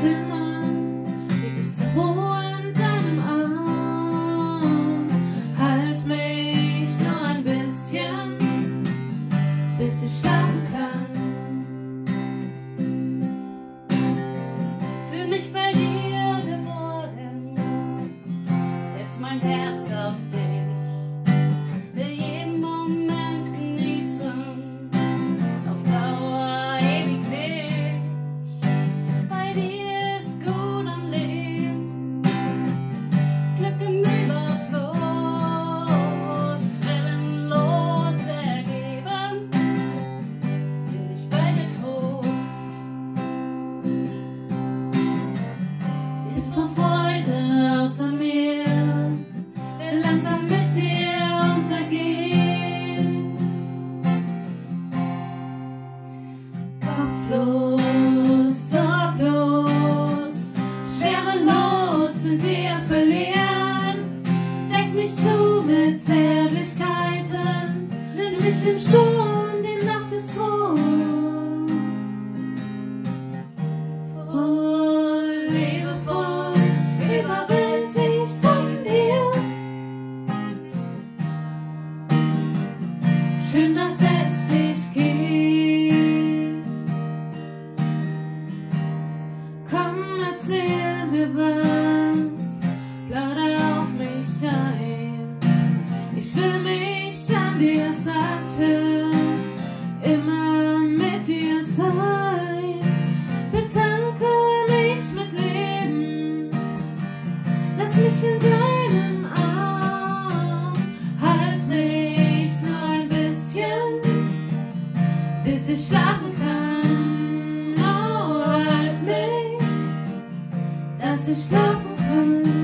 immer, leg ich zur Ruhe in deinem Arm. Halt mich nur ein bisschen, bis ich schlafen kann. Fühl mich bei dir geborgen, setz mein Herz auf dich, will jeden Moment genießen, auf Dauer ewig nicht. Bei dir ist gut am Leben, Glück im Überfluss, willenlos ergeben, find ich bei dir Trost. Bin vor Freude außer mir, will langsam mit dir untergehen. Kopflos, sorglos, schwerelos in dir verlieren. Deck mich zu mit Zärtlichkeiten, nimm mich im Sturm, die Nacht ist groß. Voll, liebevoll, überwältigt von dir. Schön, dass es dich gibt. Komm, erzähl mir was, plauder auf mich ein. Ich will mich an dir satt hören, immer mit dir sein. Betanke mich mit Leben, lass mich in deinem Arm. Halt mich nur ein bisschen, bis ich schlafen kann. Oh, halt mich, dass ich schlafen kann.